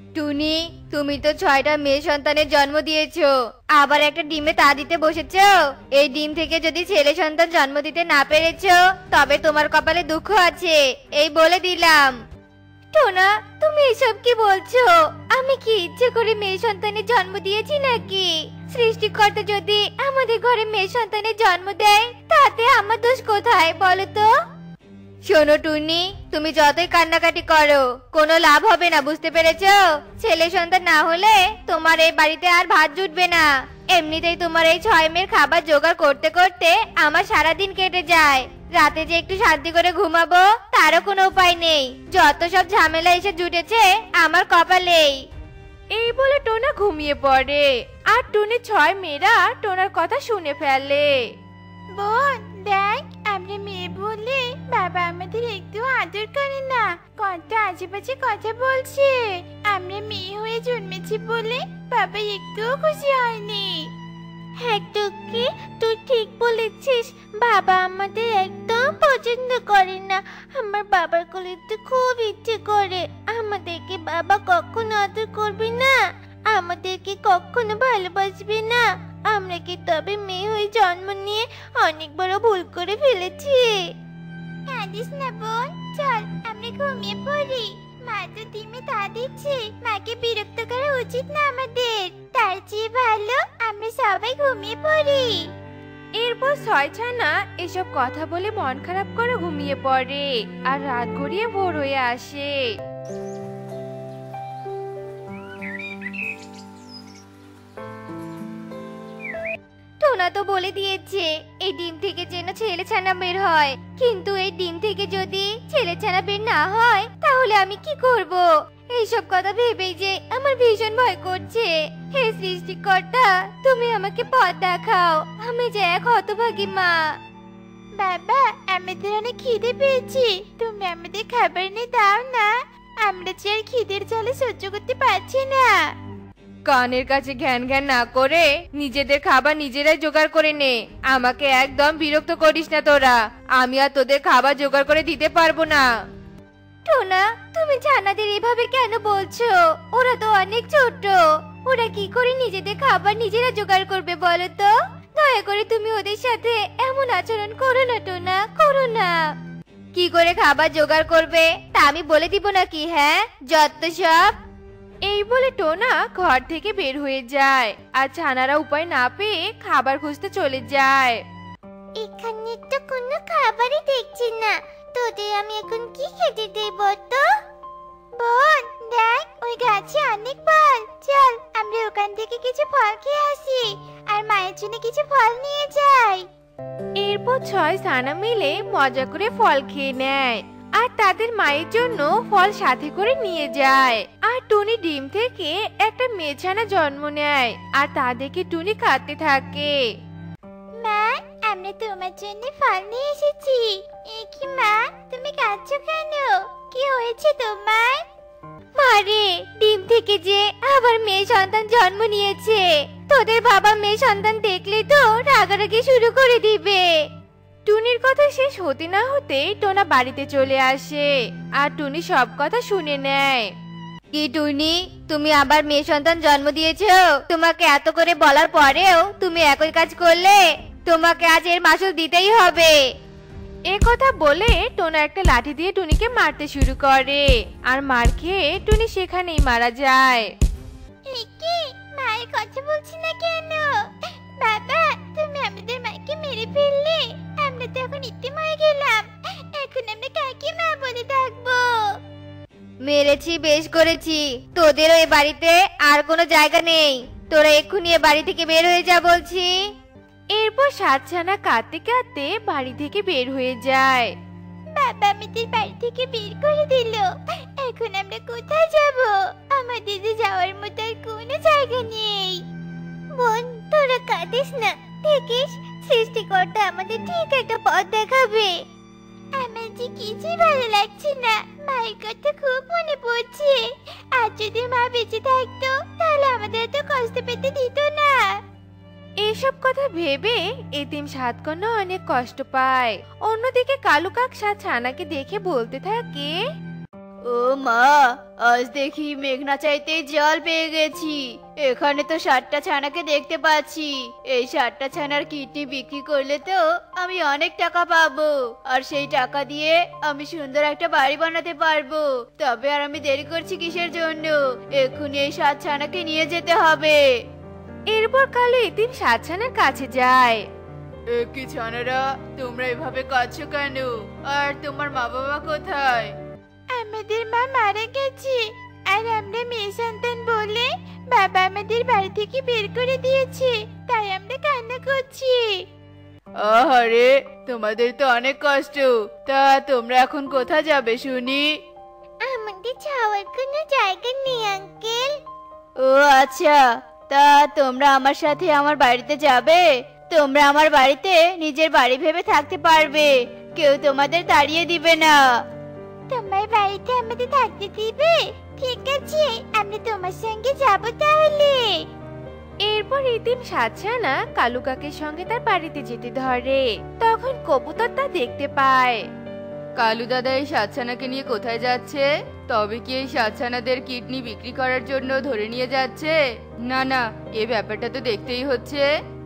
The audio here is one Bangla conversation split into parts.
টুনি, তুমি তো 6টা মেয়ে সন্তানের জন্ম দিয়েছো, আবার একটা ডিমে তা দিতে বসেছো। এই ডিম থেকে যদি ছেলে সন্তান জন্ম দিতে না পেরেছো, তবে তোমার কপালে দুঃখ আছে, এই বলে দিলাম। টোনা, তুমি এসব কি বলছো? আমি কি ইচ্ছে করে মেয়ে সন্তানের জন্ম দিয়েছি নাকি? সৃষ্টিকর্তা যদি আমাদের ঘরে মেয়ে সন্তানের জন্ম দেয়, তাতে আমার দোষ কোথায় বলো তো? শোনো টুনি, তুমি যতই কান্নাকাটি করো কোনো লাভ হবে না, বুঝতে পেরেছো? ছেলে সন্তান না হলে তোমার এই বাড়িতে আর ভাত জুটবে না। এমনিতেই তোমার এই 6 মেয়ের খাবার জোগাড় করতে করতে আমার সারা দিন কেটে যায়। রাতে যে একটু শান্তি করে ঘুমাবো তারও কোনো উপায় নেই। যত সব ঝামেলা এসে জুটেছে আমার কপালেই। এই বলে টোনা ঘুমিয়ে পড়ে, আর টুনির 6 মেয়েরা টোনার কথা শুনে ফেলে। বোন দেখ, আমরা মেয়ে বলে বাবা আমাদের একটু আদর করে না, কত আশেপাশে কথা বলছে। আমরা মেয়ে হয়ে জন্মেছি বলে বাবা একটুও খুশি হয়নি। হ্যাঁ টুকি, তুই ঠিক বলেছিস, বাবা আমাদের একদম পছন্দ করে না। আমার বাবার কোলে তো খুব ইচ্ছে করে, আমাদেরকে বাবা কখনো আদর করবে না, আমাদেরকে কখনো ভালোবাসবে না। আমরা কি তবে মেয়ে হয়ে জন্ম নিয়ে অনেক বড় ভুল করে ফেলেছি? কাঁদিস না বোন, চল আমরা ঘুমিয়ে পড়ি। মা তো ডিমে তা দিচ্ছে, মাকে বিরক্ত করা উচিত না আমাদের। তার চেয়ে ভালো আমরা সবাই ঘুমিয়ে পড়ি। এরপর 6 ছানা এসব কথা বলে মন খারাপ করে ঘুমিয়ে পড়ে, আর রাত গড়িয়ে ভোর হয়ে আসে। টোনা তো বলে দিয়েছে এই ডিম থেকে যেন ছেলে ছানা বের হয়, কিন্তু এই ডিম থেকে যদি ছেলে ছানা বের না হয় তাহলে আমি কি করব? এইসব কথা ভেবেই যে আমার ভীষণ ভয় করছে। হে সৃষ্টিকর্তা, তুমি আমাকে পথ দেখাও, আমি যে এক হতভাগী মা। বাবা, আমাদের অনেক খিদে পেয়েছে, তুমি আমাদের খাবার এনে দাও না। আমরা যে আর খিদের জ্বালা সহ্য করতে পারছি না। কানের কাছে ঘ্যান ঘ্যান না করে নিজেদের খাবার নিজেরাই জোগাড় করে নে। আমাকে একদম বিরক্ত করিস না তোরা, আমি আর তোদের খাবার জোগাড় করে দিতে পারবো না। টোনা, তুমি ছানাদের এভাবে কেন বলছো? ওরা তো অনেক ছোট, ওরা কি করে নিজেদের খাবার নিজেরা জোগাড় করবে বলো তো? দয়া করে তুমি ওদের সাথে এমন আচরণ করো না টোনা, করো না। কি করে খাবার জোগাড় করবে তা আমি বলে দিব নাকি? হ্যাঁ, যত সব। এই বলে টোনা ঘর থেকে বের হয়ে যায়, আর ছানারা উপায় না পেয়ে খাবার খুঁজতে চলে যায়। এখানে তো কোনো খাবারই দেখছি না, তোদের আমি এখন কি খেতে দেব তো? বোন দেখ, ওই গাছে অনেক ফল, চল আমরা ওখান থেকে কিছু ফল খেয়ে আসি, আর মায়ের জন্য কিছু ফল নিয়ে যাই। এরপর 6 ছানা মিলে মজা করে ফল খেয়ে নেয়, আর তাদের মায়ের জন্য ফল সাথে করে নিয়ে যায়। আর টুনি ডিম থেকে একটা মেয়ে ছানা জন্ম নেয়, আর তাদেরকে টুনি খাতে থাকে। মা, আমরা তোমার জন্য ফল নিয়ে এসেছি। এ কি মা, তুমি কাঁদছো কেন? কি হয়েছে তোমার? মারে, ডিম থেকে যে আবার মেয়ে সন্তান জন্ম নিয়েছে। তোদের বাবা মেয়ে সন্তান দেখলে তো রাগারাগি শুরু করে দিবে। টুনির কথা শেষ হতে না হতে টোনা বাড়িতে চলে আসে, আর টুনি সব কথা শুনে নেয়। কি টুনি, তুমি আবার মেয়ে সন্তান জন্ম দিয়েছো? তোমাকে এত করে বলার পরেও তুমি একই কাজ করলে, তোমাকে আজ এর মাসুল দিতেই হবে। এ কথা বলে টোনা একটা লাঠি দিয়ে টুনিকে মারতে শুরু করে, আর মার খেয়ে টুনি সেখানেই মারা যায়। এ কি, মায়ের কথা বলছি না কেন? বাবা, তুমি আমাদের মাকে মেরে ফেললে, আমরা তো এখন ইতিম হয়ে গেলাম। এখন আমরা কাকে মা বলে ডাকবো? মেরেছি, বেশ করেছি। তোদের ওই বাড়িতে আর কোনো জায়গা নেই, তোরা এক্ষুনি এ বাড়ি থেকে বের হয়ে যা বলছি। এরপর 7 ছানা কাঁদতে কাঁদতে বাড়ি থেকে বের হয়ে যায়। বাবা আমাদের বাড়ি থেকে বের করে দিল, এখন আমরা কোথায় যাব? আমাদের যে যাওয়ার মতো আর কোনো জায়গা নেই। বোন, তোরা কাঁদিস না, দেখিস সৃষ্টিকর্তা আমাদের ঠিক একটা পথ দেখাবে। আমার যে কিছুই ভালো লাগছে না, মায়ের কথা খুব মনে পড়ছে। আর যদি মা বেঁচে থাকতো তাহলে আমাদের এত কষ্ট পেতে দিত না। এসব কথা ভেবে এতিম 7 কন্যা অনেক কষ্ট পায়। অন্যদিকে কালু কাক 7 ছানাকে দেখে বলতে থাকে, ও মা, আজ দেখি মেঘনা চাইতে জল পেয়ে গেছি। এখানে তো 7টা ছানাকে দেখতে পাচ্ছি। এই 7টা ছানার কিডনি বিক্রি করলে তো আমি অনেক টাকা পাবো, আর সেই টাকা দিয়ে আমি সুন্দর একটা বাড়ি বানাতে পারবো। তবে আর আমি দেরি করছি কিসের জন্য? এক্ষুনি এই 7 ছানাকে নিয়ে যেতে হবে। এরপর কালু এতিম 7 ছানার কাছে যায়। কি ছানারা, তোমরা এভাবে কাঁদছো কেন? আর তোমার মা বাবা কোথায়? আমাদের মা মারা গেছে, আর আমরা মেয়ে সন্তান বলে বাবা আমাদের বাড়ি থেকে বের করে দিয়েছে, তাই আমরা কান্না করছি। আহারে, তোমাদের তো অনেক কষ্ট। তা তোমরা এখন কোথায় যাবে শুনি? আমাদের যাওয়ার কোনো জায়গা নেই আঙ্কেল। ও আচ্ছা, তা তোমরা আমার সাথে আমার বাড়িতে যাবে। তোমরা আমার বাড়িতে নিজের বাড়ি ভেবে থাকতে পারবে, কেউ তোমাদের তাড়িয়ে দিবে না। তোমার বাড়িতে আমাদের থাকতে দিবে? ঠিক আছে, আমরা তোমার সঙ্গে যাব তাহলে। এরপর এতিম 7 ছানা কালু কাকের সঙ্গে তার বাড়িতে যেতে ধরে। তখন কবুতর তা দেখতে পায়। কালু দাদা এই 7 ছানাকে নিয়ে কোথায় যাচ্ছে? তবে কি এই 7 ছানাদের কিডনি বিক্রি করার জন্য ধরে নিয়ে যাচ্ছে? না না, এই ব্যাপারটা তো দেখতেই হচ্ছে।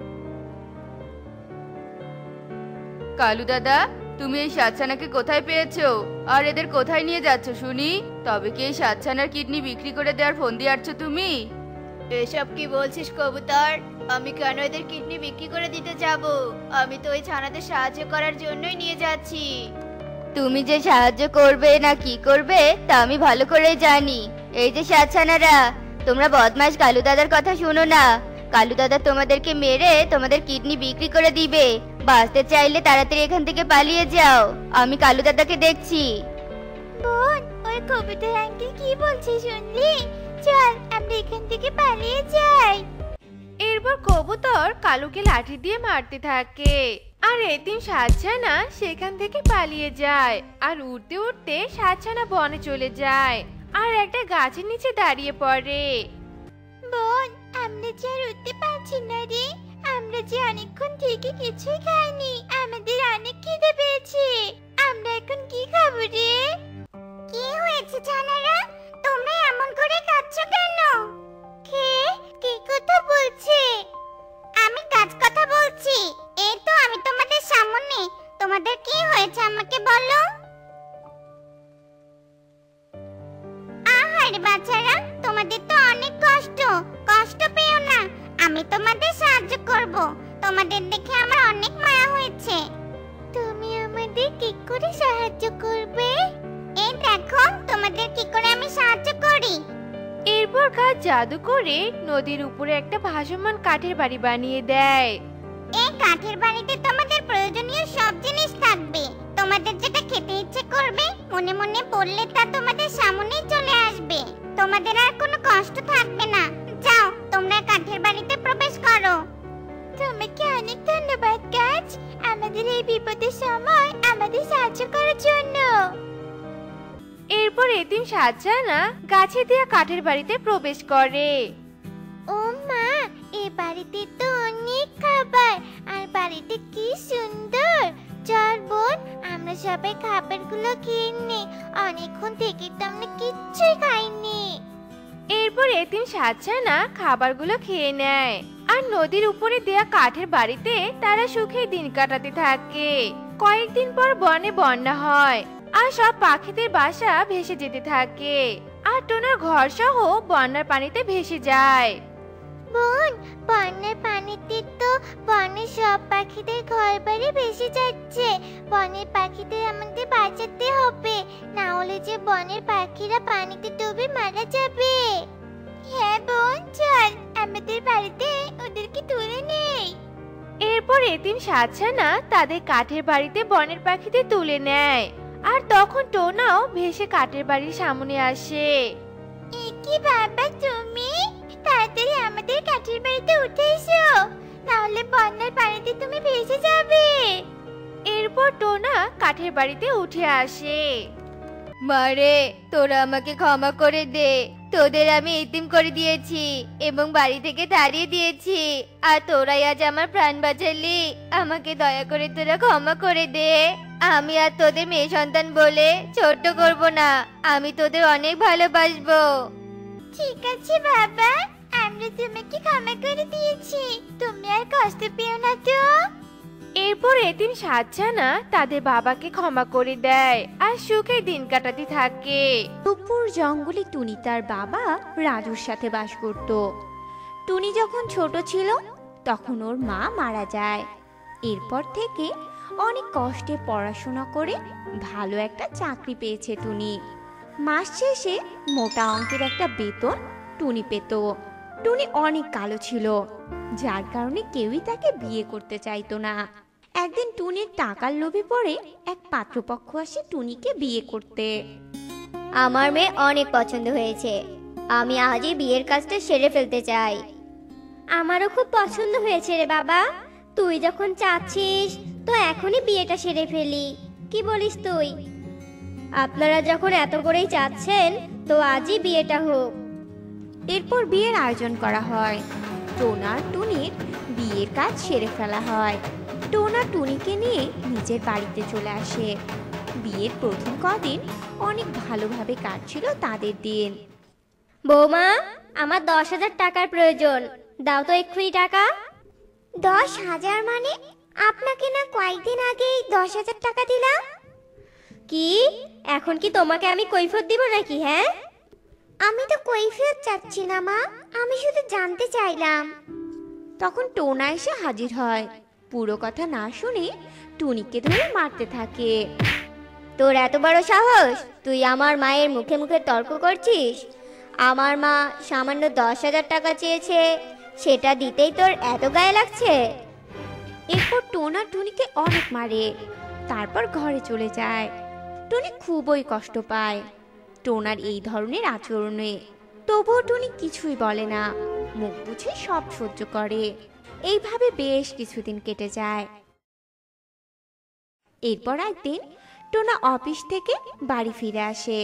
কালু দাদা, তুমি এই 7 ছানাকে কোথায় পেয়েছো? আর এদের কোথায় নিয়ে যাচ্ছ শুনি? তবে কি এই 7 ছানার কিডনি বিক্রি করে দেওয়ার ফোন দিয়ে আসছো তুমি? এসব কি বলছিস কবুতর? আমি কেন এদের কিডনি বিক্রি করে দিতে যাব? আমি তো ওই ছানাদের সাহায্য করার জন্যই নিয়ে যাচ্ছি। তুমি যে সাহায্য করবে না কি করবে তা আমি ভালো করেই জানি। এই যে 7 ছানারা, তোমরা বদমাশ কালু দাদার কথা শোনো না। কালু দাদা তোমাদেরকে মেরে তোমাদের কিডনি বিক্রি করে দিবে। বাঁচতে চাইলে তাড়াতাড়ি এখান থেকে পালিয়ে যাও, আমি কালু দাদাকে দেখছি। বোন, ওই কবিতার আঙ্কেল কি বলছে শুনলি? চল আমরা এখান থেকে পালিয়ে যাই। এরপর কবুতর কালুকে লাঠি দিয়ে মারতে থাকে, আর এতিম 7 ছানা সেখান থেকে পালিয়ে যায়। আর উড়তে উড়তে 7 ছানা বনে চলে যায়, আর একটা গাছের নিচে দাঁড়িয়ে পড়ে। বোন, আমরা যে আর উঠতে পারছি না রে। আমরা যে অনেকক্ষণ থেকে কিছুই খাইনি, আমাদের অনেক খিদে পেয়েছে। আমরা এখন কি খাবো রে? কি হয়েছে ছানারা, তোমরা এমন করে কাঁদছো কেন? কি কথা বলছে? আমি কাজ কথা বলছি। এই তো আমি তোমাদের সামনে। তোমাদের কি হয়েছে আমাকে বলো। আহারে বাচ্চারা, তোমাদের তো অনেক কষ্ট। কষ্ট পেও না, আমি তোমাদের সাহায্য করব। তোমাদের দেখে আমার অনেক মায়া হয়েছে। তুমি আমাদের কি করে সাহায্য করবে? এই দেখো তোমাদের কি করে আমি সাহায্য করি। এরপর গাছ জাদু করে নদীর উপরে একটা ভাসমান কাঠের বাড়ি বানিয়ে দেয়। এই কাঠের বাড়িতে তোমাদের প্রয়োজনীয় সব জিনিস থাকবে। তোমাদের যেটা খেতে ইচ্ছে করবে মনে মনে বললে তা তোমাদের সামনেই চলে আসবে। তোমাদের আর কোনো কষ্ট থাকবে না। যাও, তোমরা কাঠের বাড়িতে প্রবেশ করো। তোমাকে অনেক ধন্যবাদ গাছ, আমাদের এই বিপদের সময় আমাদের সাহায্য করার জন্য। এরপর এতিম 7 ছানা গাছে দেয়া কাঠের বাড়িতে প্রবেশ করে। ও মা, এই বাড়িতে তো অনেক খাবার, আর বাড়িতে কি সুন্দর। চল বোন, আমরা সবাই খাবারগুলো খেয়ে নিই। অনেকক্ষণ থেকে তো আমরা কিচ্ছুই খাইনি। এরপর এতিম 7 ছানা খাবারগুলো খেয়ে নেয়, আর নদীর উপরে দেয়া কাঠের বাড়িতে তারা সুখে দিন কাটাতে থাকে। কয়েকদিন পর বনে বন্যা হয়, আর সব পাখিদের বাসা ভেসে যেতে থাকে, আর টোনার ঘর সহ বন্যার পানিতে ভেসে যায়। বোন, বন্যার পানিতে তো বনের সব পাখিদের ঘর বাড়ি ভেসে যাচ্ছে। বনের পাখিদের আমাদের বাঁচাতে হবে, না হলে যে বনের পাখিরা পানিতে ডুবে মারা যাবে। হ্যাঁ বোন, চল আমাদের বাড়িতে ওদেরকে তুলে নেই। এরপর এতিম 7 ছানা তাদের কাঠের বাড়িতে বনের পাখিদের তুলে নেয়, আর তখন টোনাও ভেসে কাঠের বাড়ির সামনে আসে। কি বাবা তুমি, তাড়াতাড়ি আমাদের কাঠের বাড়িতে উঠে এসো, তাহলে বন্যার পানিতে তুমি ভেসে যাবে। এরপর টোনা কাঠের বাড়িতে উঠে আসে। মারে, তোরা আমাকে ক্ষমা করে দে। তোদের আমি এতিম করে দিয়েছি এবং বাড়ি থেকে তাড়িয়ে দিয়েছি, আর তোরাই আজ আমার প্রাণ বাঁচালি। আমাকে দয়া করে তোরা ক্ষমা করে দে। আমি আর তোদের মেয়ে সন্তান বলে ছোট্ট করব না, আমি তোদের অনেক ভালোবাসবো। ঠিক আছে বাবা, আমরা তোমাকে ক্ষমা করে দিয়েছি, তুমি আর কষ্ট পেও না তো। এরপর এতিম সাতজানা তাদের বাবাকে ক্ষমা করে দেয় আর সুখে দিন কাটাতে থাকে। দুপুর জঙ্গলে টুনি তার বাবা রাজুর সাথে বাস করত। টুনি যখন ছোট ছিল তখন ওর মা মারা যায়। এরপর থেকে অনেক কষ্টে পড়াশোনা করে ভালো একটা চাকরি পেয়েছে টুনি। মাস শেষে মোটা অঙ্কের একটা বেতন টুনি পেত। টুনি অনেক কালো ছিল, যার কারণে কেউই তাকে বিয়ে করতে চাইতো না। একদিন টুনির টাকার লোভে পড়ে এক পাত্রপক্ষ আসে টুনিকে বিয়ে করতে। আমার মেয়ে অনেক পছন্দ হয়েছে, আমি আজই বিয়ের কাজটা সেরে ফেলতে চাই। আমারও খুব পছন্দ হয়েছে রে বাবা, তুই যখন চাচ্ছিস তো এখনই বিয়েটা সেরে ফেলি, কি বলিস তুই? আপনারা যখন এত করেই চাচ্ছেন তো আজই বিয়েটা হোক। এরপর বিয়ের আয়োজন করা হয়। টোনা আর টুনির বিয়ের কাজ সেরে ফেলা হয়। টোনা টুনিকে নিয়ে নিজের বাড়িতে চলে আসে। বিয়ের প্রথম কদিন অনেক ভালোভাবে কাটছিল তাদের দিন। বৌমা, আমার 10,000 টাকার প্রয়োজন, দাও তো এক্ষুনি টাকা। 10,000 মানে? আপনাকে না কয়েকদিন আগেই 10,000 টাকা দিলাম। কি, এখন কি তোমাকে আমি কৈফিয়ত দিব নাকি? হ্যাঁ, আমি তো কৈফিয়ত চাচ্ছি না মা, আমি শুধু জানতে চাইলাম। তখন টোনা এসে হাজির হয়। পুরো কথা না শুনে টুনিকে ধরে মারতে থাকে। তোর এত বড় সাহস, তুই আমার মায়ের মুখে মুখে তর্ক করছিস? আমার মা সামান্য 10,000 টাকা চেয়েছে, সেটা দিতেই তোর এত গায়ে লাগছে? এরপর টোনা টুনিকে অনেক মারে, তারপর ঘরে চলে যায়। টুনি খুবই কষ্ট পায় টোনার এই ধরনের আচরণে। তবুও টুনি কিছুই বলে না, মুখ বুঝে সব সহ্য করে। এইভাবে বেশ কিছুদিন কেটে যায়। এরপর একদিন টোনা অফিস থেকে বাড়ি ফিরে আসে।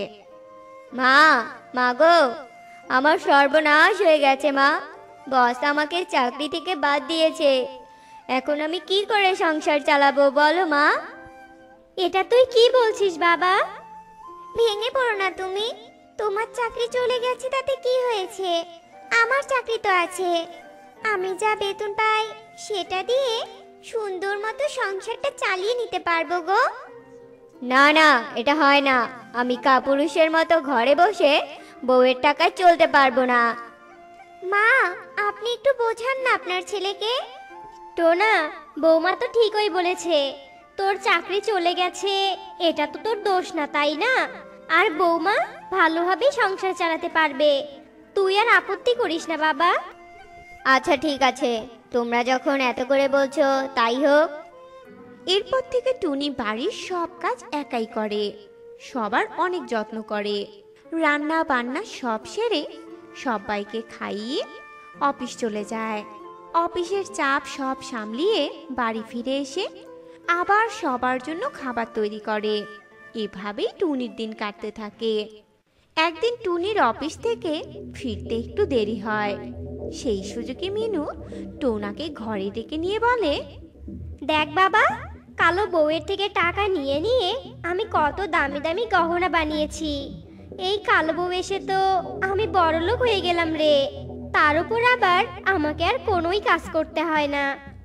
মা গো, আমার সর্বনাশ হয়ে গেছে মা, বস আমাকে চাকরি থেকে বাদ দিয়েছে। এখন আমি কি করে সংসার চালাবো বলো মা? এটা তুই কি বলছিস বাবা? ভেঙে পড়ো না তুমি, তোমার চাকরি চলে গেছে তাতে কি হয়েছে? আমার চাকরি তো আছে, আমি যা বেতন পাই সেটা দিয়ে সুন্দর মতো সংসারটা চালিয়ে নিতে পারবো গো। না না, এটা হয় না, আমি কাপুরুষের মতো ঘরে বসে বউয়ের টাকায় চলতে পারবো না। মা, আপনি একটু বোঝান না আপনার ছেলেকে। টোনা, বৌমা তো ঠিকই বলেছে, তোর চাকরি চলে গেছে, এটা তো তোর দোষ না, তাই না? আর বৌমা ভালোভাবে সংসার চালাতে পারবে, তুই আর আপত্তি করিস না বাবা। আচ্ছা ঠিক আছে, তোমরা যখন এত করে বলছো তাই হোক। এরপর থেকে টুনি বাড়ির সব কাজ একাই করে, সবার অনেক যত্ন করে। রান্না বান্না সব সেরে সবাইকে খাইয়ে অফিস চলে যায়। অফিসের চাপ সব সামলিয়ে বাড়ি ফিরে এসে আবার সবার জন্য খাবার তৈরি করে। এভাবেই টুনির দিন কাটতে থাকে। একদিন টুনির অফিস থেকে ফিরতে একটু দেরি হয়। সেই সুযোগে মিনু টোনাকে ঘরে ডেকে নিয়ে বলে, দেখ বাবা, কালো বউয়ের থেকে টাকা নিয়ে নিয়ে আমি কত দামি দামি গহনা বানিয়েছি। এই কালো বউ এসে তো আমি বড়লোক হয়ে গেলাম রে, তার উপর আবার আমাকে আর কোনোই কাজ করতে হয় না।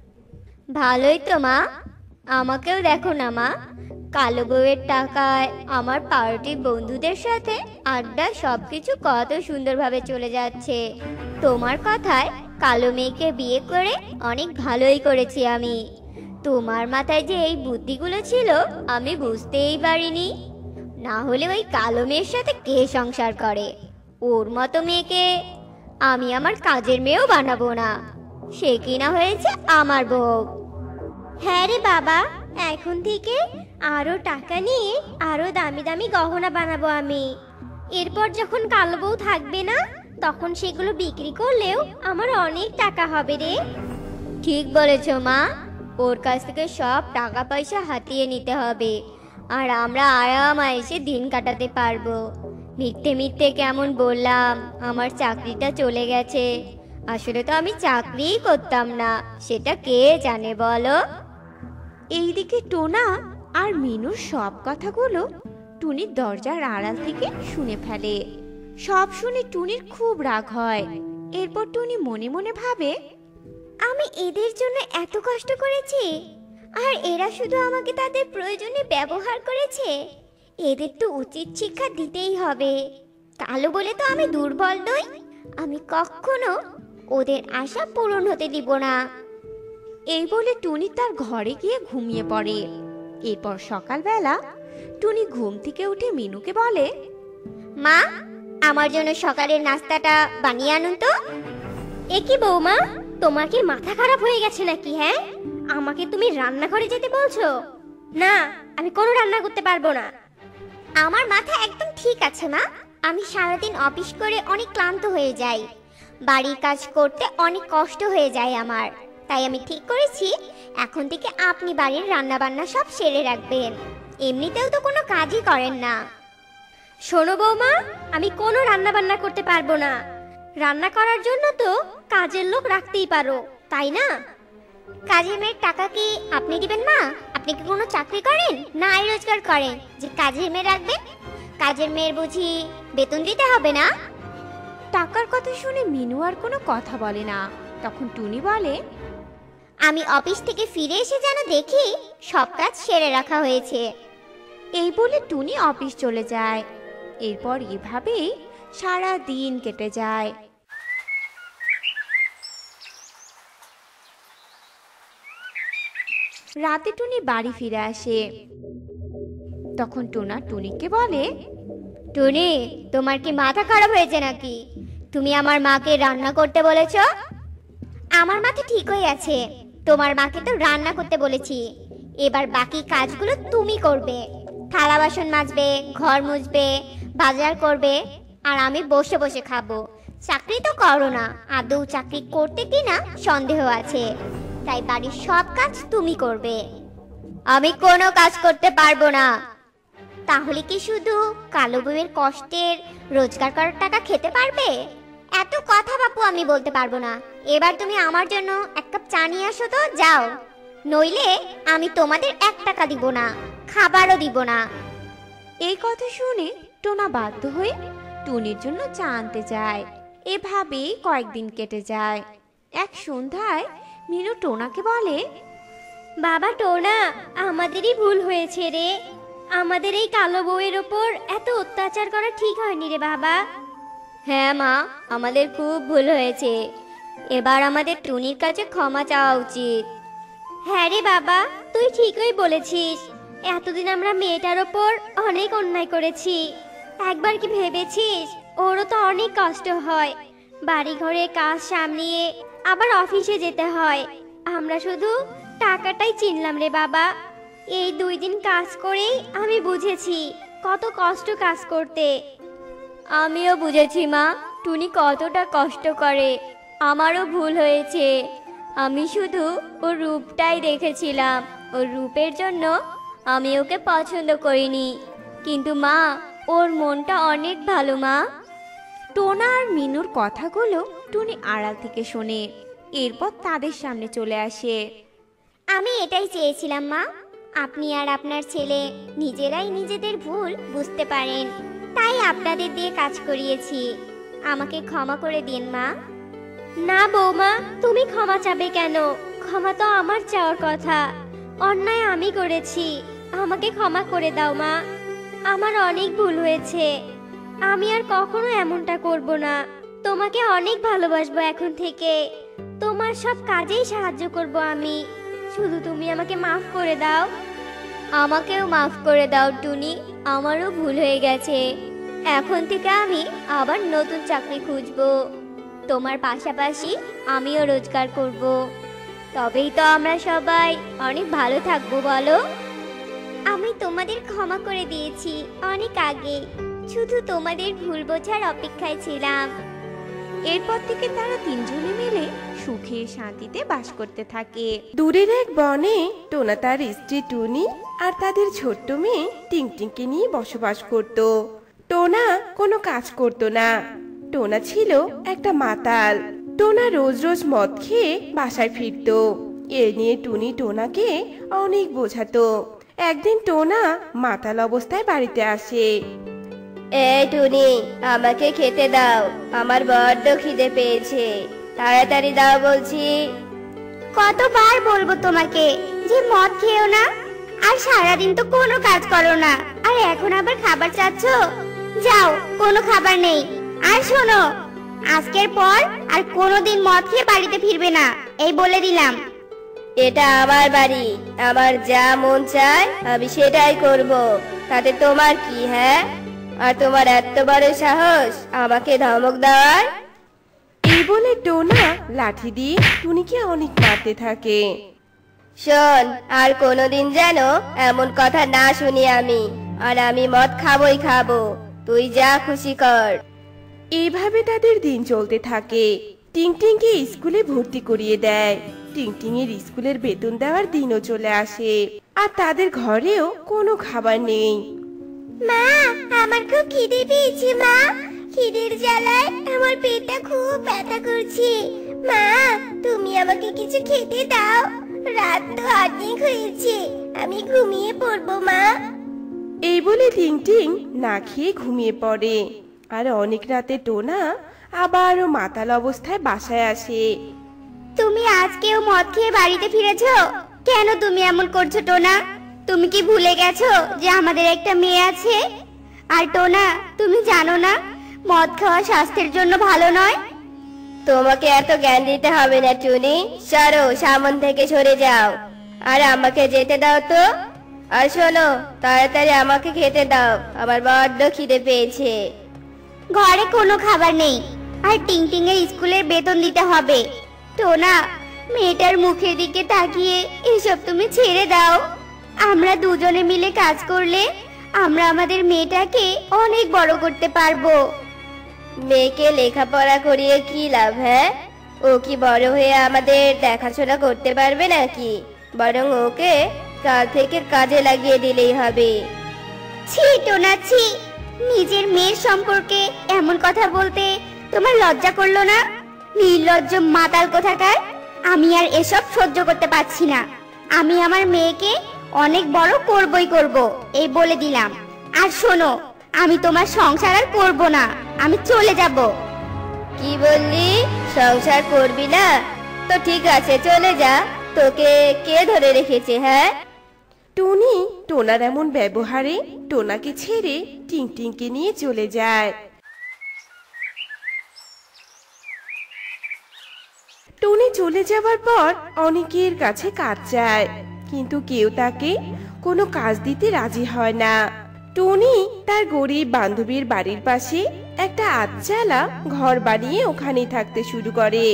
ভালোই তো মা, আমাকেও দেখো না মা, কালো বউয়ের টাকায় আমার পার্টির বন্ধুদের সাথে আড্ডা সবকিছু কত সুন্দরভাবে চলে যাচ্ছে। তোমার কথায় কালো মেয়েকে বিয়ে করে অনেক ভালোই করেছি আমি। তোমার মাথায় যে এই বুদ্ধিগুলো ছিল আমি বুঝতেই পারিনি, না হলে ওই কালো মেয়ের সাথে কে সংসার করে? ওর মতো মেয়েকে আমি আমার কাজের মেয়েও বানাবো না, সে কিনা হয়েছে আমার বউ। হ্যাঁ রে বাবা, এখন থেকে আরো টাকা নিয়ে আরো দামি দামি গহনা বানাবো আমি। এরপর যখন কালো বউ থাকবে না তখন সেগুলো বিক্রি করলেও আমার অনেক টাকা হবে রে। ঠিক বলেছ মা, ওর কাছ থেকে সব টাকা পয়সা হাতিয়ে নিতে হবে, আর আমরা আরামায়েশে দিন কাটাতে পারবো। মিথ্যে মিথ্যে কেমন বললাম আমার চাকরিটা চলে গেছে, আসলে তো আমি চাকরিই করতাম না, সেটা কে জানে বলো? এইদিকে টোনা আর মিনুর সব কথাগুলো টুনির দরজার আড়াল থেকে শুনে ফেলে। সব শুনে টুনির খুব রাগ হয়। এরপর টুনি মনে মনে ভাবে, আমি এদের জন্য এত কষ্ট করেছি আর এরা শুধু আমাকে তাদের প্রয়োজনে ব্যবহার করেছে। এদের তো উচিত শিক্ষা দিতেই হবে। কালো বলে তো আমি দুর্বল নই। আমি কখনো ওদের আশা পূরণ হতে দিব না। এই বলে টুনি তার ঘরে গিয়ে ঘুমিয়ে পড়ে। এরপর সকালবেলা টুনি ঘুম থেকে উঠে মিনুকে বলে, মা, আমার জন্য সকালের নাস্তাটা বানিয়ে আনুন তো। এ কি বৌমা, তোমার কি মাথা খারাপ হয়ে গেছে নাকি? হ্যাঁ, আমাকে তুমি রান্নাঘরে যেতে বলছো? না, আমি কোনো রান্না করতে পারবো না। আমার মাথা একদম ঠিক আছে মা। আমি সারাদিন অফিস করে অনেক ক্লান্ত হয়ে যাই। বাড়ির কাজ করতে অনেক কষ্ট হয়ে যায় আমার। তাই আমি ঠিক করেছি এখন থেকে আপনি বাড়ির রান্না বান্না সব সেরে রাখবেন। এমনিতেও তো কোনো কাজই করেন না। শোনো বৌমা, আমি কোনো রান্না বান্না করতে পারবো না। রান্না করার জন্য তো কাজের লোক রাখতেই পারো, তাই না? কাজের মেয়ের টাকা কি আপনি দিবেন মা? আপনি কি কোনো চাকরি করেন না আয় রোজগার করেন যে কাজের মেয়ে রাখবেন? কাজের মেয়ের বুঝি বেতন দিতে হবে না? টাকার কথা শুনে মিনু আর কোনো কথা বলে না। তখন টুনি বলে, আমি অফিস থেকে ফিরে এসে যেন দেখি সব কাজ সেরে রাখা হয়েছে। এই বলে টুনি অফিস চলে যায়। এরপর এভাবেই সারা দিন কেটে যায়। রাতে টুনি বাড়ি ফিরে আসে। তখন টোনা টুনিকে বলে, টুনি, তোমার কি মাথা খারাপ হয়েছে নাকি? তুমি আমার মাকে রান্না করতে বলেছো? আমার মাথা ঠিক হয়ে আছে। তোমার মাকে তো রান্না করতে বলেছি। এবার বাকি কাজগুলো তুমি করবে। থালা বাসন মাজবে, ঘর মুছবে, বাজার করবে, আর আমি বসে বসে খাবো। চাকরি তো করো না, আদৌ চাকরি করতে কিনা সন্দেহ আছে। তাই বাড়ির সব কাজ তুমি করবে। আমি কোনো কাজ করতে পারবো না। তাহলে কি শুধু কালো বউয়ের কষ্টের রোজগার করার টাকা খেতে পারবে? এত কথা বাপু আমি বলতে পারবো না। এবার তুমি আমার জন্য এক কাপ চা নিয়ে আসো তো, যাও। নইলে আমি তোমাদের 1 টাকা দিব না, খাবারও দিব না। এই কথা শুনে টোনা বাধ্য হয়ে টুনির জন্য চা আনতে যায়। এভাবেই কয়েকদিন কেটে যায়। এক সন্ধ্যায় মিনু টোনাকে বলে, বাবা টোনা, আমাদেরই ভুল হয়েছে রে। আমাদের এই কালো বউয়ের ওপর এত অত্যাচার করা ঠিক হয়নি রে বাবা। হ্যাঁ মা, আমাদের খুব ভুল হয়েছে। এবার আমাদের টুনির কাছে ক্ষমা চাওয়া উচিত। হ্যাঁ রে বাবা, তুই ঠিকই বলেছিস। এতদিন আমরা মেয়েটার ওপর অনেক অন্যায় করেছি। একবার কি ভেবেছিস ওরও তো অনেক কষ্ট হয়, বাড়ি ঘরে কাজ সামলিয়ে আবার অফিসে যেতে হয়। আমরা শুধু টাকাটাই চিনলাম রে বাবা। এই 2 দিন কাজ করেই আমি বুঝেছি কত কষ্ট কাজ করতে। আমিও বুঝেছি মা, টুনি কতটা কষ্ট করে। আমারও ভুল হয়েছে। আমি শুধু ওর রূপটাই দেখেছিলাম। ওর রূপের জন্য আমি ওকে পছন্দ করিনি। কিন্তু মা, ওর মনটা অনেক ভালো মা। টোনা আর মিনুর কথাগুলো টুনি আড়াল থেকে শোনে। এরপর তাদের সামনে চলে আসে। আমি এটাই চেয়েছিলাম মা, আপনি আর আপনার ছেলে নিজেরাই নিজেদের ভুল বুঝতে পারেন। তাই আপনাদের দিয়ে কাজ করিয়েছি। আমাকে ক্ষমা করে দিন মা। না বৌমা, তুমি ক্ষমা চাবে কেন? ক্ষমা তো আমার চাওয়ার কথা। অন্যায় আমি করেছি, আমাকে ক্ষমা করে দাও মা। আমার অনেক ভুল হয়েছে। আমি আর কখনো এমনটা করব না। তোমাকে অনেক ভালোবাসবো এখন থেকে। তোমার সব কাজেই সাহায্য করব আমি। শুধু তুমি আমাকে মাফ করে দাও। আমাকেও মাফ করে দাও টুনি, আমারও ভুল হয়ে গেছে। এখন থেকে আমি আবার নতুন চাকরি খুঁজবো। তোমার পাশাপাশি আমিও রোজগার করব। তবেই তো আমরা সবাই অনেক ভালো থাকবো, বলো? আমি তোমাদের ক্ষমা করে দিয়েছি অনেক আগে। শুধু তোমাদের ভুল বোঝার অপেক্ষায় ছিলাম। এরপর থেকে তারা তিনজনে মিলে সুখে শান্তিতে বাস করতে থাকে। দূরের এক বনে টোনা তার স্ত্রী টুনি আর তাদের ছোট্ট মেয়ে টিংটিংকে নিয়ে বসবাস করত। টোনা কোনো কাজ করত না। টোনা ছিল একটা মাতাল। টোনা রোজ রোজ মদ খেয়ে বাসায় ফিরত। এ নিয়ে টুনি টোনাকে অনেক বোঝাতো। একদিন টোনা মাতাল অবস্থায় বাড়িতে আসে। এই টুনি, আমাকে খেতে দাও, আমার বড্ড খিদে পেয়েছে, তাড়াতাড়ি দাও বলছি। কতবার বলবো তোমাকে যে মদ খেও না, আর সারাদিন তো কোনো কাজ করো না, আর এখন আবার খাবার চাচ্ছ? যাও, কোনো খাবার নেই। আর শোনো, আজকের পর আর কোনোদিন মদ খেয়ে বাড়িতে ফিরবে না, এই বলে দিলাম। এটা আমার বাড়ি, আমার যা মন চায় আমি সেটাই করব, তাতে তোমার কি? হ্যাঁ, আর তোমার এত বড় সাহস আমাকে ধমক দেওয়ার? এই বলে টোনা লাঠি দিয়ে টুনিকে অনেক মারতে থাকে। শোন, আর কোনোদিন যেন এমন কথা না শুনি আমি, আর আমি মদ খাবই খাবো, তুই যা খুশি কর। এইভাবে তাদের দিন চলতে থাকে। টিংটিংকে স্কুলে ভর্তি করিয়ে দেয়। টিংটিংয়ের স্কুলের বেতন দেওয়ার দিনও চলে আসে, আর তাদের ঘরেও কোনো খাবার নেই। মা, আমার খুব খিদে পেয়েছে মা, খিদের জ্বালায় আমার পেটটা খুব ব্যথা করছে। মা, তুমি আমাকে কিছু খেতে দাও, রাত তো অনেক হয়েছে, আমি ঘুমিয়ে পড়বো মা। এই বলে টিংটিং না খেয়ে ঘুমিয়ে পড়ে। আর অনেক রাতে টোনা আবারও মাতাল অবস্থায় বাসায় আসে। তুমি আজকেও মদ খেয়ে বাড়িতে ফিরেছো? কেন তুমি এমন করছো টোনা? তুমি কি ভুলে গেছো যে আমাদের একটা মেয়ে আছে? আর টোনা, তুমি জানো না মদ খাওয়া স্বাস্থ্যের জন্য ভালো নয়? তোমাকে এত জ্ঞান দিতে হবে না টুনি, সরো, সামন থেকে সরে যাও, আর আমাকে যেতে দাও তো। আর শোনো, তাড়াতাড়ি আমাকে খেতে দাও, আমার বড্ড খিদে পেয়েছে। ঘরে কোনো খাবার নেই, আর টিংটিং এর স্কুলের বেতন দিতে হবে। টোনা, মেয়েটার মুখের দিকে তাকিয়ে এসব তুমি ছেড়ে দাও। আমরা দুজনে মিলে কাজ করলে আমরা আমাদের মেয়েটাকে অনেক বড় করতে পারবো। মেয়েকে লেখাপড়া করিয়ে কি লাভ? হ্যাঁ, ও কি বড় হয়ে আমাদের দেখাশোনা করতে পারবে নাকি? বরং ওকে কাল থেকে কাজে লাগিয়ে দিলেই হবে। ছি টোনা, ছি, নিজের মেয়ের সম্পর্কে এমন কথা বলতে তোমার লজ্জা করলো না? নির্লজ্জ মাতাল কোথাকার! আমি আর এসব সহ্য করতে পারছি না। আমি আমার মেয়েকে অনেক বড় করবই করব, এই বলে দিলাম। আর শোনো, আমি তোমার সংসার আর করব না, আমি চলে যাব। কি বললি? সংসার করবি না? তো ঠিক আছে, চলে যা, তোকে কে ধরে রেখেছে? হ্যাঁ, টুনি টোনার এমন ব্যবহারে টোনাকে ছেড়ে টিংটিংকে নিয়ে চলে যায়। টুনি চলে যাবার পর অনেকের কাছে কাজ চায়, কিন্তু কেউ তাকে কোনো কাজ দিতে রাজি হয় না। টুনি তার গরিব বান্ধবীর বাড়ির পাশে একটা আটচালা ঘর বানিয়ে ওখানেই থাকতে শুরু করে।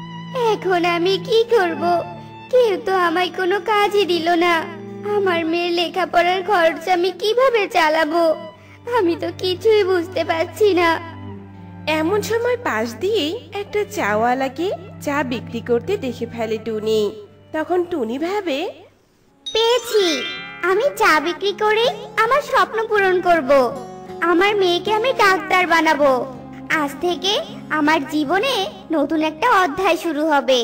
এখন আমি কি করব? কেউ তো আমায় কোনো কাজই দিল না। আমার মেয়ের লেখাপড়ার খরচ আমি কিভাবে চালাবো? আমি তো কিছুই বুঝতে পারছি না। এমন সময় পাশ দিয়ে একটা চাওয়ালাকে চা বিক্রি করতে দেখে ফেলে টুনি। তখন টুনি ভাবে, পেয়েছি, আমি চা বিক্রি করে আমার স্বপ্ন পূরণ করব। আমার মেয়েকে আমি ডাক্তার বানাবো। আজ থেকে আমার জীবনে নতুন একটা অধ্যায় শুরু হবে।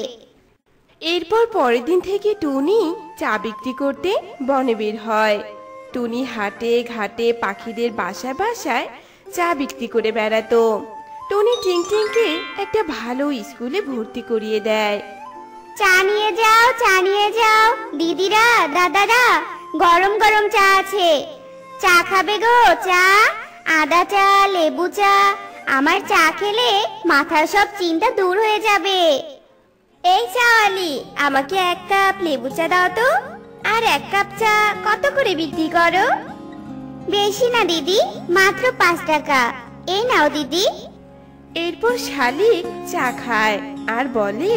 এরপর পরের দিন থেকে টুনি চা বিক্রি করতে বনে বের হয়। টুনি হাটে ঘাটে পাখিদের বাসায় বাসায় চা বিক্রি করে বেড়াতো। টুনি টিংটিংকে একটা ভালো স্কুলে ভর্তি করিয়ে দেয়। চা নিয়ে যাও, চা নিয়ে যাও, দিদিরা দাদারা, গরম গরম চা আছে। চা খাবে গো? চা, আদা চা, লেবু চা। আমার চা খেলে মাথার সব চিন্তা দূর হয়ে যাবে। এই চাওয়ালি, আমাকে এক কাপ লেবু চা দাও তো। আর এক কাপ চা কত করে বিক্রি করো? বেশি না দিদি, মাত্র 5 টাকা। এই নাও দিদি। এরপর শালিক চা খায় আর বলে,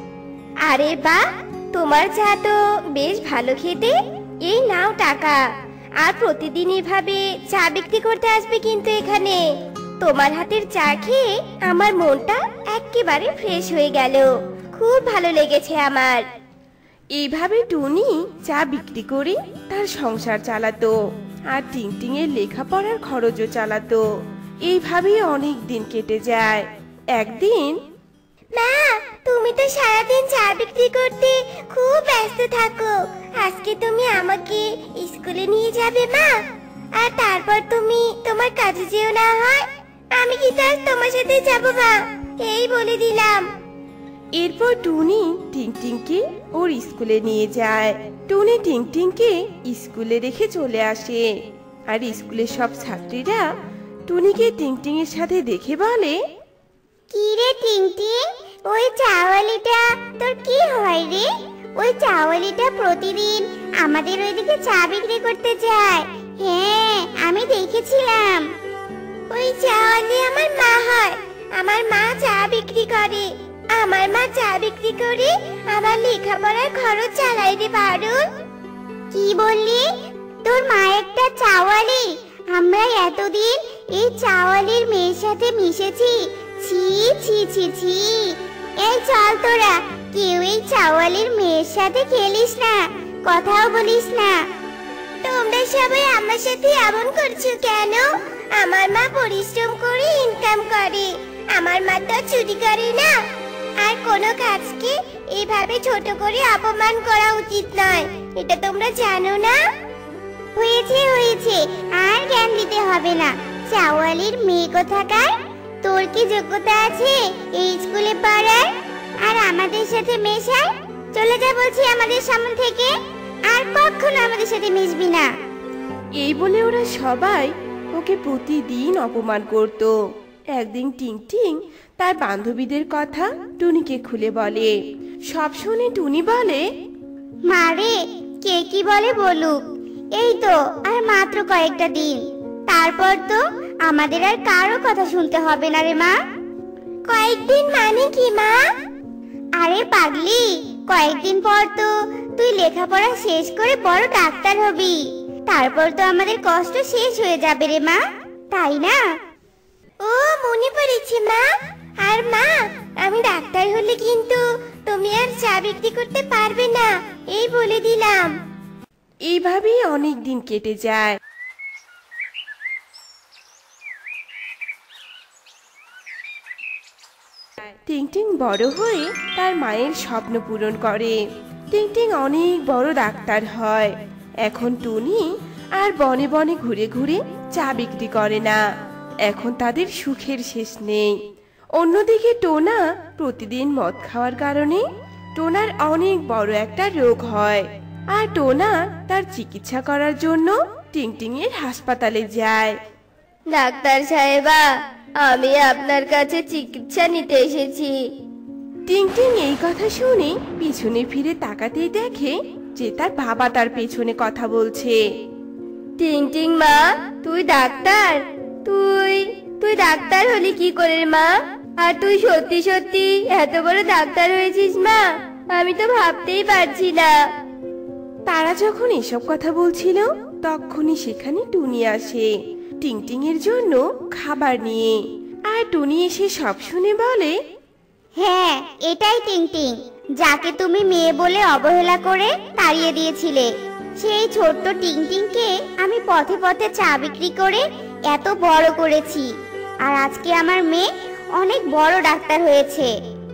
আরে বাহ, তোমার চা তো বেশ ভালো খেতে। এই নাও টাকা, আর প্রতিদিন এভাবে চা বিক্রি করতে আসবে কিন্তু এখানে। তোমার হাতের চা খেয়ে আমার মনটা একেবারে ফ্রেশ হয়ে গেল, খুব ভালো লেগেছে আমার। এইভাবে টুনি চা বিক্রি করে তার সংসার চালাতো, আর টিংটিং এর লেখাপড়ার খরচও চালাতো। এইভাবেই অনেক দিন কেটে যায়। একদিন, মা, তুমি তো সারাদিন চা বিক্রি করতে খুব ব্যস্ত থাকো, আজকে তুমি আমাকে স্কুলে নিয়ে যাবে মা? আর তারপর তুমি তোমার কাজে যেও না হয়। আমি কিন্তু আজ তোমার সাথে যাবো মা, এই বলে দিলাম। এরপর টুনি টিংটিংকে ওর স্কুলে নিয়ে যায়। টুনি টিংটিংকে স্কুলে রেখে চলে আসে। আর স্কুলের সব ছাত্রীরা টুনিকে টিংটিং এর সাথে দেখে বলে, কি রে টিংটিং, ওই চাওয়ালিটা তোর কি হয় রে? ওই চাওয়ালিটা প্রতিদিন আমাদের ওইদিকে চা বিক্রি করতে যায়। হ্যাঁ, আমি দেখেছিলাম। ওই চাওয়ালি আমার মা হয়। আমার মা চা বিক্রি করে। আমার মা চা বিক্রি করে আমার লেখাপড়ার খরচ চালায় রে পারুল। কি বললি? তোর মা একটা চাওয়ালি? আমরা এতদিন এই চাওয়ালির মেয়ের সাথে মিশেছি। ছি ছি ছি ছি। এই চল তোরা, কেউ এই চাওয়ালির মেয়ের সাথে খেলিস না, কথাও বলিস না। তোমরা সবাই আমার সাথে এমন করছো কেন? আমার মা পরিশ্রম করে ইনকাম করে। আমার মা তো চুরি করে না। আর কোনো কাজকে এভাবে ছোট করে অপমান করা উচিত নয়, এটা তোমরা জানো না? হয়েছে হয়েছে, আর জ্ঞান দিতে হবে না। চাওয়ালির মেয়ে কোথাকার, তোর কি যোগ্যতা আছে এই স্কুলে পড়ার আর আমাদের সাথে মেশার? চলে যা বলছি আমাদের সামনে থেকে, আর কখনো আমাদের সাথে মিশবি না। এই বলে ওরা সবাই ওকে প্রতিদিন অপমান করত। একদিন টিংটিং তার বান্ধবীদের কথা টুনিকে খুলে বলে। সব শুনে টুনি বলে, মারে, কে কি বলে বলুক, এই তো আর মাত্র কয়েকটা দিন, তারপর তো আমাদের আর কারো কথা শুনতে হবে না রে মা। কয়েকদিন মানে কি মা? আরে পাগলি, কয়েকদিন পর তো তুই লেখাপড়া শেষ করে বড় ডাক্তার হবি। তারপর তো আমাদের কষ্ট শেষ হয়ে যাবে রে মা, তাই না? ও মনে পড়েছে মা। আর মা, আমি ডাক্তার হলে কিন্তু তুমি আর চা বিক্রি করতে পারবে না, এই বলে দিলাম। এইভাবেই অনেক দিন কেটে যায়। টিংটিং বড় হয়ে তার মায়ের স্বপ্ন পূরণ করে। টিংটিং অনেক বড় ডাক্তার হয়। এখন টুনি আর বনে বনে ঘুরে ঘুরে চা বিক্রি করে না। এখন তাদের সুখের শেষ নেই। অন্যদিকে টোনা প্রতিদিন মদ খাওয়ার কারণে টোনার অনেক বড় একটা রোগ হয়। আর টোনা তার চিকিৎসা করার জন্য টিংটিং এর হাসপাতালে যায়। ডাক্তার সাহেবা, আমি আপনার কাছে চিকিৎসা নিতে এসেছি। টিংটিং এই কথা শুনে পিছনে ফিরে তাকাতেই দেখে যে তার বাবা তার পেছনে কথা বলছে। টিংটিং মা, তুই ডাক্তার? তুই তুই ডাক্তার হলি কি করে মা? আর তুই সত্যি সত্যি এত বড় ডাক্তার হয়েছিস মা? আমি তো ভাবতেই পারছি না। তারা যখন এসব কথা বলছিল তখনই সেখানে টুনি আসে টিংটিং এর জন্য খাবার নিয়ে। আর টুনি এসে সব শুনে বলে, হ্যাঁ, এটাই টিংটিং, যাকে তুমি মেয়ে বলে অবহেলা করে তাড়িয়ে দিয়েছিলে। সেই ছোট্ট টিংটিংকে আমি পথে পথে চা বিক্রি করে এত বড় করেছি, আর আজকে আমার মেয়ে অনেক বড় ডাক্তার হয়েছে।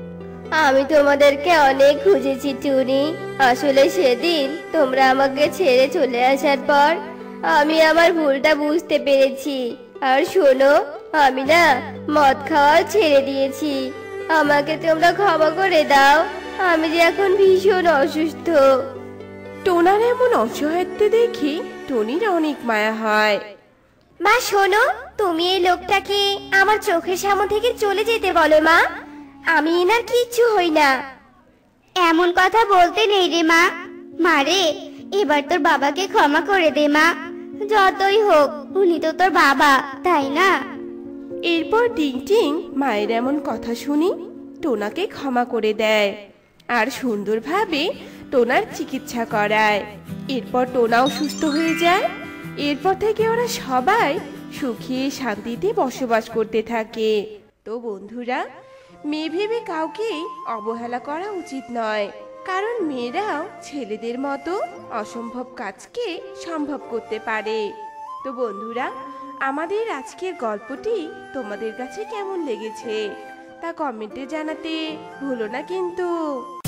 আমি তোমাদেরকে অনেক খুঁজেছি টুনি। আসলে সেদিন তোমরা আমাকে ছেড়ে চলে আসার পর আমি আমার ভুলটা বুঝতে পেরেছি। আর শোনো, আমি না মদ খাওয়া ছেড়ে দিয়েছি। আমাকে তোমরা ক্ষমা করে দাও, আমি যে এখন ভীষণ অসুস্থ। টোনার এমন অসহায়ত্ব দেখে টনির অনেক মায়া হয়। মা শোনো, তুমি এই লোকটাকে আমার চোখের সামনে থেকে চলে যেতে বলো মা। আমি এনার কিচ্ছু হই না। এমন কথা বলতে নেই রে মা। মারে, এবার তোর বাবাকে ক্ষমা করে দে মা। যতই হোক উনি তো তোর বাবা, তাই না? এরপর টিংটিং মায়ের এমন কথা শুনি টোনাকে ক্ষমা করে দেয় আর সুন্দরভাবে টোনার চিকিৎসা করায়। এরপর টোনাও সুস্থ হয়ে যায়। এরপর থেকে ওরা সবাই সুখে শান্তিতে বসবাস করতে থাকে। তো বন্ধুরা, মেয়ে ভেবে কাউকে অবহেলা করা উচিত নয়, কারণ মেয়েরাও ছেলেদের মতো অসম্ভব কাজকে সম্ভব করতে পারে। তো বন্ধুরা, আমাদের আজকের গল্পটি তোমাদের কাছে কেমন লেগেছে তা কমেন্টে জানাতে ভুলো না কিন্তু।